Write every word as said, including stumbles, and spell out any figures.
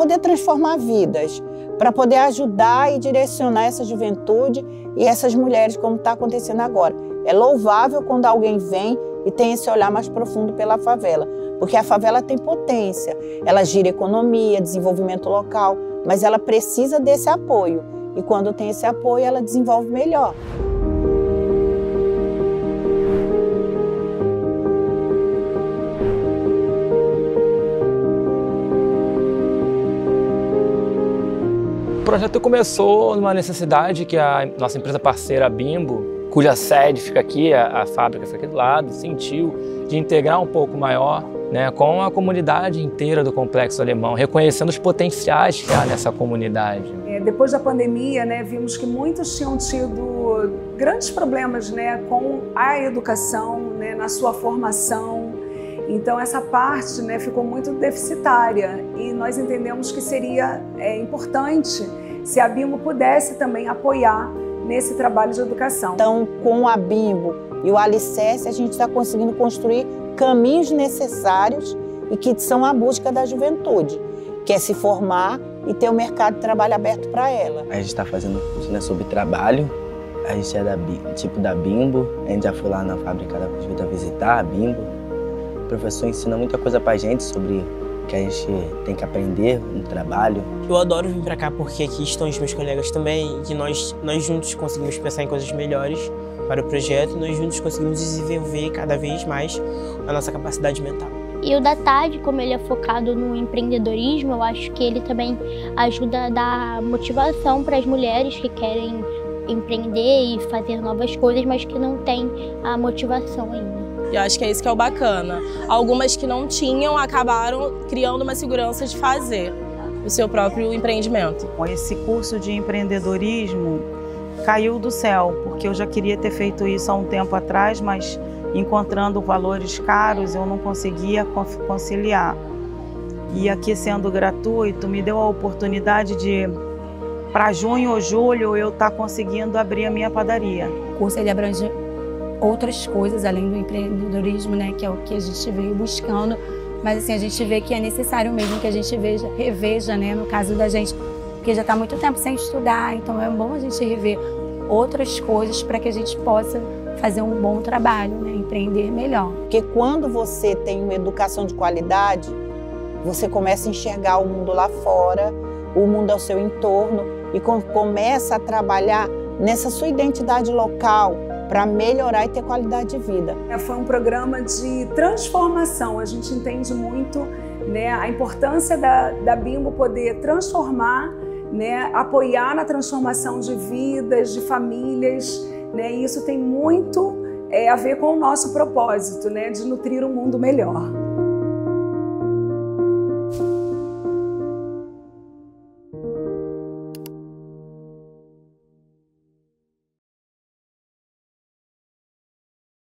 poder transformar vidas, para poder ajudar e direcionar essa juventude e essas mulheres, como está acontecendo agora. É louvável quando alguém vem e tem esse olhar mais profundo pela favela, porque a favela tem potência, ela gira economia, desenvolvimento local, mas ela precisa desse apoio, e quando tem esse apoio, ela desenvolve melhor. O projeto começou numa necessidade que a nossa empresa parceira, a Bimbo, cuja sede fica aqui, a, a fábrica fica aqui do lado, sentiu de integrar um pouco maior, né, com a comunidade inteira do Complexo Alemão, reconhecendo os potenciais que há nessa comunidade. É, depois da pandemia, né, vimos que muitos tinham tido grandes problemas, né, com a educação, né, na sua formação. Então essa parte, né, ficou muito deficitária e nós entendemos que seria é, importante se a Bimbo pudesse também apoiar nesse trabalho de educação. Então, com a Bimbo e o Alicerce, a gente está conseguindo construir caminhos necessários e que são a busca da juventude, que é se formar e ter o mercado de trabalho aberto para ela. A gente está fazendo curso, né, sobre trabalho, a gente é da, tipo da Bimbo, a gente já foi lá na fábrica da Vida visitar a Bimbo. O professor ensina muita coisa pra gente sobre o que a gente tem que aprender no trabalho. Eu adoro vir pra cá porque aqui estão os meus colegas também e nós, nós juntos conseguimos pensar em coisas melhores para o projeto e nós juntos conseguimos desenvolver cada vez mais a nossa capacidade mental. E o da Tade, como ele é focado no empreendedorismo, eu acho que ele também ajuda a dar motivação para as mulheres que querem empreender e fazer novas coisas, mas que não têm a motivação ainda. E eu acho que é isso que é o bacana. Algumas que não tinham acabaram criando uma segurança de fazer o seu próprio empreendimento. Esse curso de empreendedorismo caiu do céu, porque eu já queria ter feito isso há um tempo atrás, mas encontrando valores caros eu não conseguia conciliar. E aqui sendo gratuito me deu a oportunidade de, para junho ou julho, eu estar conseguindo abrir a minha padaria. O curso ele abrange outras coisas além do empreendedorismo, né, que é o que a gente veio buscando, mas assim, a gente vê que é necessário mesmo que a gente veja, reveja, né, no caso da gente, porque já está muito tempo sem estudar, então é bom a gente rever outras coisas para que a gente possa fazer um bom trabalho, né, empreender melhor. Porque quando você tem uma educação de qualidade, você começa a enxergar o mundo lá fora, o mundo ao seu entorno e começa a trabalhar nessa sua identidade local, para melhorar e ter qualidade de vida. Foi um programa de transformação, a gente entende muito, né, a importância da, da Bimbo poder transformar, né, apoiar na transformação de vidas, de famílias, né, e isso tem muito é, a ver com o nosso propósito, né, de nutrir um mundo melhor.